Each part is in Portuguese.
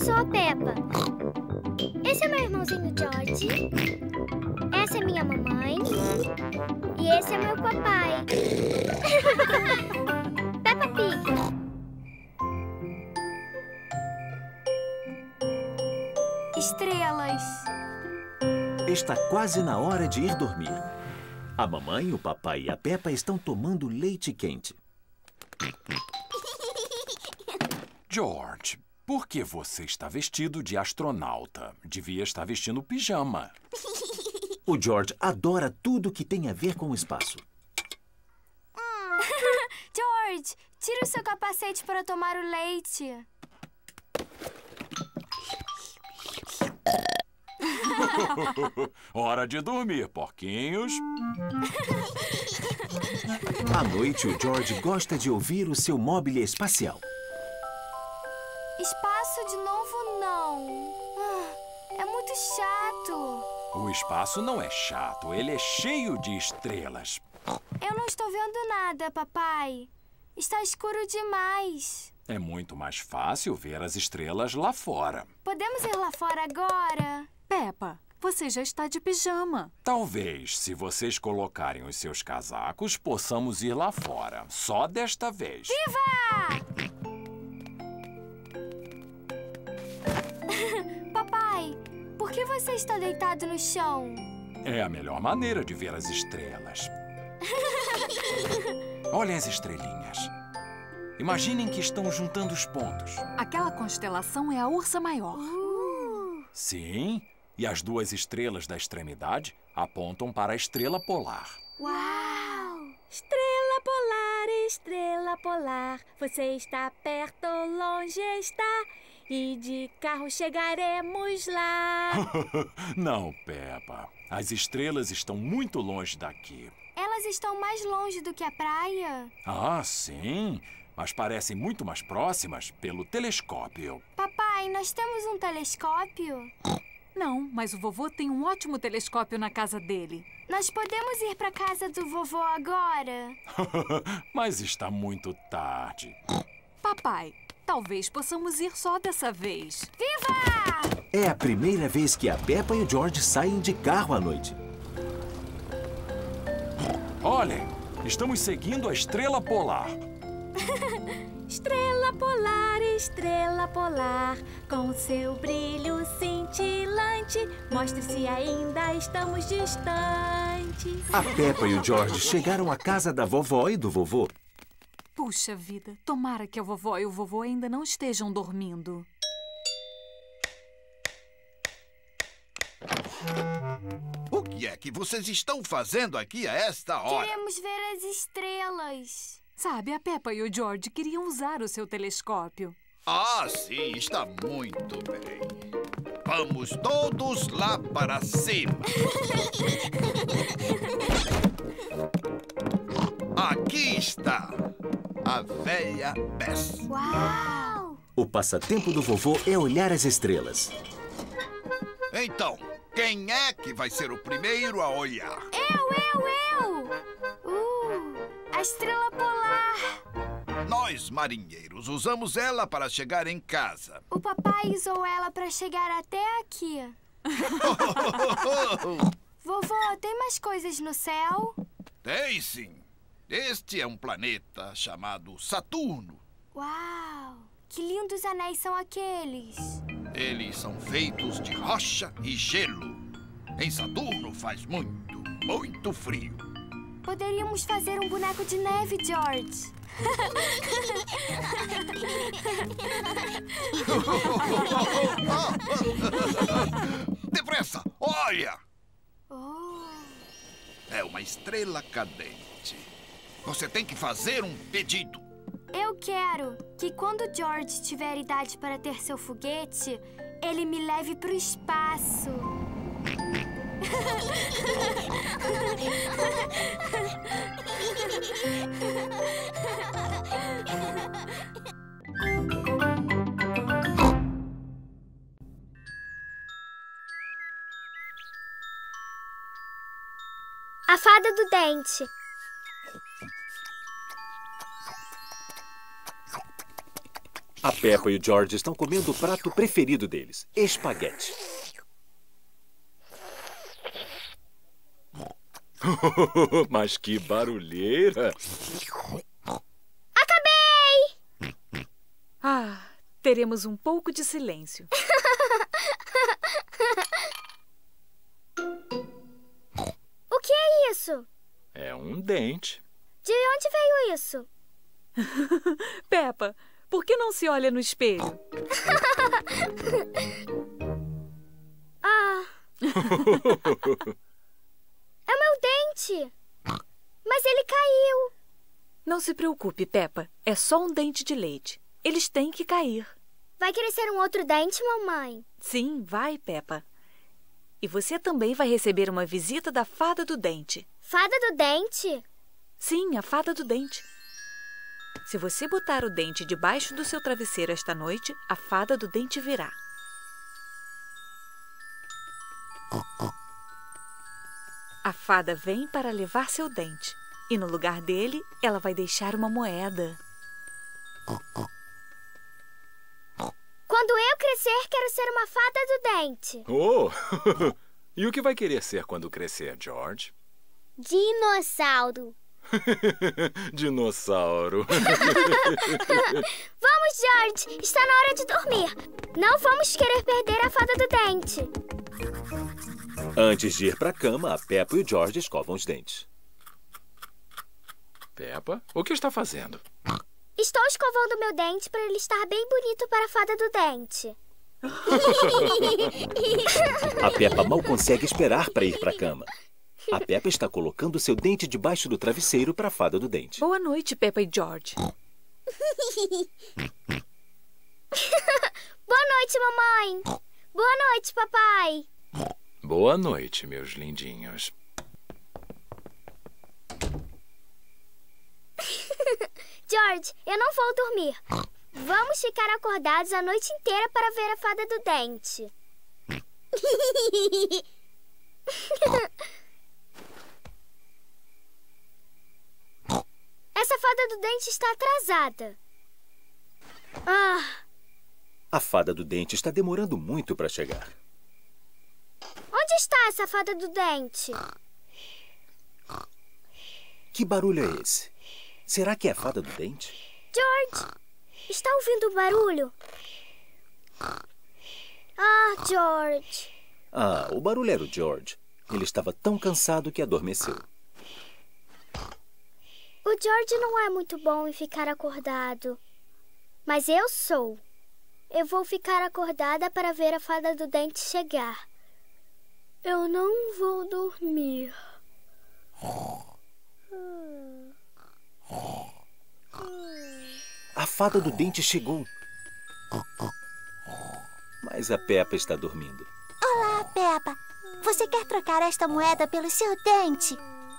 sou a Peppa. Esse é meu irmãozinho George. Essa é minha mamãe. E esse é meu papai. Peppa Pig. Estrelas. Está quase na hora de ir dormir. A mamãe, o papai e a Peppa estão tomando leite quente. George, por que você está vestido de astronauta? Devia estar vestindo pijama. O George adora tudo que tem a ver com o espaço. George, tira o seu capacete para tomar o leite. Hora de dormir, porquinhos. À noite, o George gosta de ouvir o seu mobile espacial. Espaço de novo, não. É muito chato. O espaço não é chato, ele é cheio de estrelas. Eu não estou vendo nada, papai. Está escuro demais. É muito mais fácil ver as estrelas lá fora. Podemos ir lá fora agora? Peppa, você já está de pijama. Talvez, se vocês colocarem os seus casacos, possamos ir lá fora. Só desta vez. Viva! Papai, por que você está deitado no chão? É a melhor maneira de ver as estrelas. Olhem as estrelinhas. Imaginem que estão juntando os pontos. Aquela constelação é a Ursa Maior. Sim, e as duas estrelas da extremidade apontam para a estrela polar. Uau! Estrela polar, você está perto ou longe está? E de carro chegaremos lá. Não, Peppa. As estrelas estão muito longe daqui. Elas estão mais longe do que a praia? Ah, sim. Mas parecem muito mais próximas pelo telescópio. Papai, nós temos um telescópio? Não, mas o vovô tem um ótimo telescópio na casa dele. Nós podemos ir para a casa do vovô agora? Mas está muito tarde. Papai, talvez possamos ir só dessa vez. Viva! É a primeira vez que a Peppa e o George saem de carro à noite. Olhem, estamos seguindo a estrela polar. Estrela polar, com seu brilho cintilante, mostre se ainda estamos distante. A Peppa e o George chegaram à casa da vovó e do vovô. Puxa vida, tomara que a vovó e o vovô ainda não estejam dormindo. O que é que vocês estão fazendo aqui a esta hora? Queremos ver as estrelas. Sabe, a Peppa e o George queriam usar o seu telescópio. Ah, sim, está muito bem. Vamos todos lá para cima. Aqui está a velha Bess. Uau! O passatempo do vovô é olhar as estrelas. Então, quem é que vai ser o primeiro a olhar? Eu! A estrela polar. Nós, marinheiros, usamos ela para chegar em casa. O papai usou ela para chegar até aqui. Vovô, tem mais coisas no céu? Tem sim. Este é um planeta chamado Saturno. Uau! Que lindos anéis são aqueles. Eles são feitos de rocha e gelo. Em Saturno faz muito frio. Poderíamos fazer um boneco de neve, George. Depressa, olha! Oh. É uma estrela cadente. Você tem que fazer um pedido. Eu quero que quando George tiver idade para ter seu foguete, ele me leve para o espaço. A fada do dente. A Peppa e o George estão comendo o prato preferido deles, espaguete. Mas que barulheira! Acabei! Ah, teremos um pouco de silêncio. O que é isso? É um dente. De onde veio isso? Peppa, por que não se olha no espelho? Ah. É meu dente. Mas ele caiu. Não se preocupe, Peppa. É só um dente de leite. Eles têm que cair. Vai crescer um outro dente, mamãe? Sim, vai, Peppa. E você também vai receber uma visita da Fada do Dente. Fada do dente? Sim, a Fada do Dente. Se você botar o dente debaixo do seu travesseiro esta noite, a Fada do Dente virá. A fada vem para levar seu dente. E no lugar dele, ela vai deixar uma moeda. Quando eu crescer, quero ser uma fada do dente. Oh! E o que vai querer ser quando crescer, George? Dinossauro. Dinossauro. Vamos, George. Está na hora de dormir. Não vamos querer perder a fada do dente. Antes de ir para a cama, a Peppa e o George escovam os dentes. Peppa, o que está fazendo? Estou escovando meu dente para ele estar bem bonito para a fada do dente. A Peppa mal consegue esperar para ir para a cama. A Peppa está colocando seu dente debaixo do travesseiro para a Fada do Dente. Boa noite, Peppa e George. Boa noite, mamãe. Boa noite, papai. Boa noite, meus lindinhos. George, eu não vou dormir. Vamos ficar acordados a noite inteira para ver a Fada do Dente. Essa Fada do Dente está atrasada. A Fada do Dente está demorando muito para chegar. Onde está essa Fada do Dente? Que barulho é esse? Será que é a Fada do Dente? George, está ouvindo o barulho? George. O barulho era o George. Ele estava tão cansado que adormeceu. O George não é muito bom em ficar acordado. Mas eu sou. Eu vou ficar acordada para ver a Fada do Dente chegar. Eu não vou dormir. A Fada do Dente chegou. Mas a Peppa está dormindo. Olá, Peppa. Você quer trocar esta moeda pelo seu dente?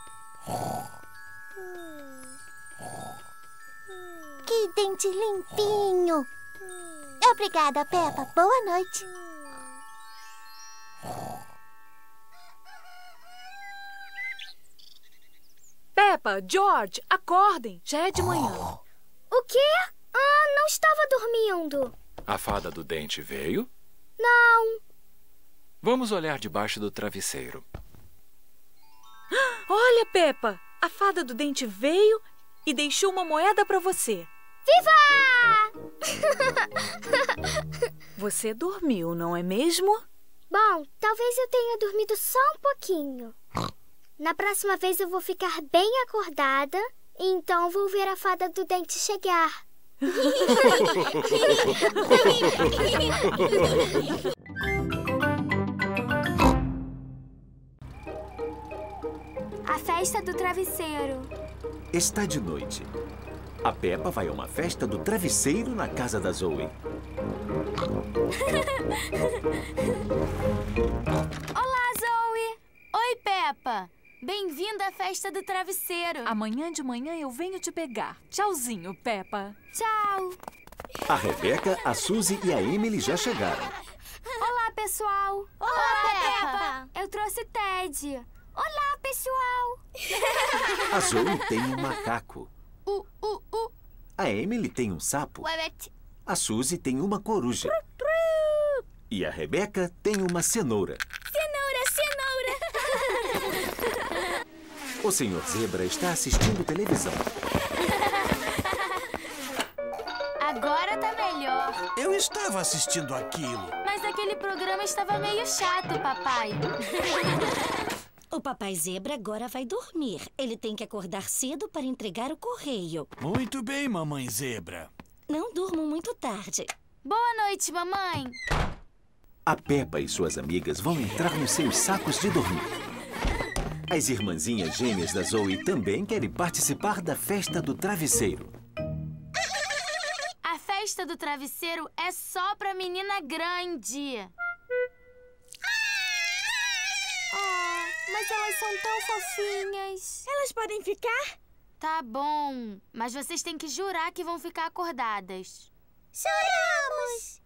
Que dente limpinho. Obrigada, Peppa. Boa noite. Peppa, George, acordem. Já é de manhã. O quê? Não estava dormindo. A Fada do Dente veio? Não. Vamos olhar debaixo do travesseiro. Olha, Peppa, a Fada do Dente veio e deixou uma moeda para você. Viva! Você dormiu, não é mesmo? Bom, talvez eu tenha dormido só um pouquinho. Na próxima vez eu vou ficar bem acordada e então vou ver a Fada do Dente chegar. A festa do travesseiro. Está de noite. A Peppa vai a uma festa do travesseiro na casa da Zoe. Olá, Zoe! Oi, Peppa! Bem-vinda à festa do travesseiro. Amanhã de manhã eu venho te pegar. Tchauzinho, Peppa. Tchau! A Rebecca, a Suzy e a Emily já chegaram. Olá, pessoal! Olá, Peppa! Eu trouxe Ted. Olá, pessoal! A Zoe tem um macaco. A Emily tem um sapo. A Suzy tem uma coruja. E a Rebeca tem uma cenoura. Cenoura! O Sr. Zebra está assistindo televisão. Agora tá melhor. Eu estava assistindo aquilo. Mas aquele programa estava meio chato, papai. O papai Zebra agora vai dormir. Ele tem que acordar cedo para entregar o correio. Muito bem, mamãe Zebra. Não durmam muito tarde. Boa noite, mamãe. A Peppa e suas amigas vão entrar nos seus sacos de dormir. As irmãzinhas gêmeas da Zoe também querem participar da festa do travesseiro. A festa do travesseiro é só pra menina grande. Mas elas são tão fofinhas. Elas podem ficar? Tá bom, mas vocês têm que jurar que vão ficar acordadas. Juramos!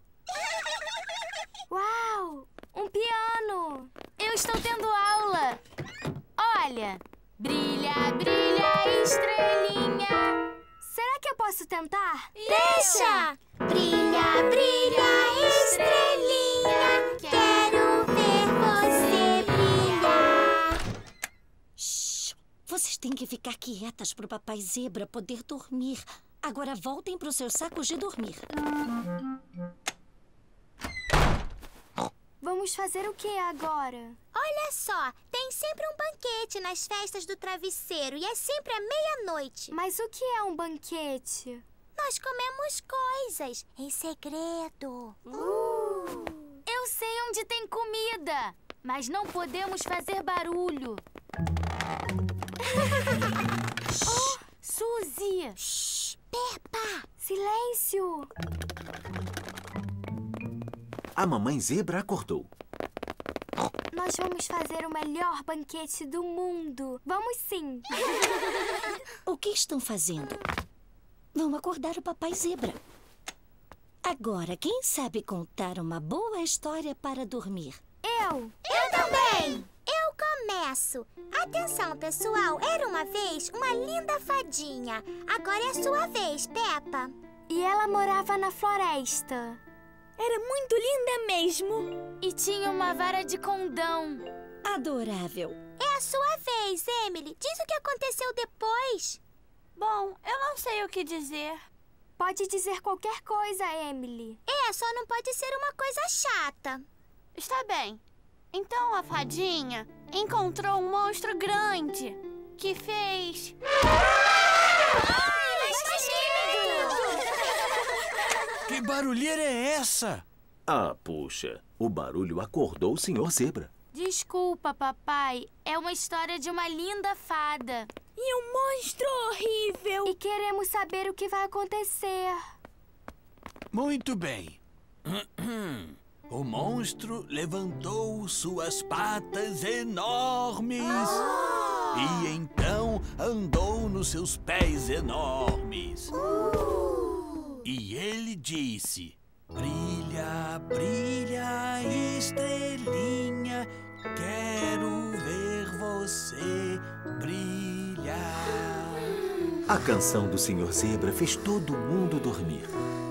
Uau! Um piano! Eu estou tendo aula! Olha! Brilha, brilha, estrelinha! Será que eu posso tentar? Deixa! Brilha, brilha, estrelinha. Quero ver você brilhar. Shhh! Vocês têm que ficar quietas para o papai Zebra poder dormir. Agora voltem para os seus sacos de dormir. Vamos fazer o que agora? Olha só, tem sempre um banquete nas festas do travesseiro e é sempre à meia-noite. Mas o que é um banquete? Nós comemos coisas em segredo. Eu sei onde tem comida, mas não podemos fazer barulho. Oh, Suzy! Shhh, Peppa! Silêncio! A mamãe Zebra acordou. Nós vamos fazer o melhor banquete do mundo. Vamos sim. O que estão fazendo? Vão acordar o papai Zebra. Agora, quem sabe contar uma boa história para dormir? Eu também! Eu começo. Atenção, pessoal. Era uma vez uma linda fadinha. Agora é a sua vez, Peppa. E ela morava na floresta. Era muito linda mesmo. E tinha uma vara de condão. Adorável. É a sua vez, Emily. Diz o que aconteceu depois. Bom, eu não sei o que dizer. Pode dizer qualquer coisa, Emily. Só não pode ser uma coisa chata. Está bem. Então a fadinha encontrou um monstro grande que fez... Que barulheira é essa? Ah, puxa. O barulho acordou o Sr. Zebra. Desculpa, papai. É uma história de uma linda fada. E um monstro horrível. E queremos saber o que vai acontecer. Muito bem. O monstro levantou suas patas enormes e então andou nos seus pés enormes. E ele disse: brilha, brilha, estrelinha, quero ver você brilhar. A canção do Sr. Zebra fez todo mundo dormir.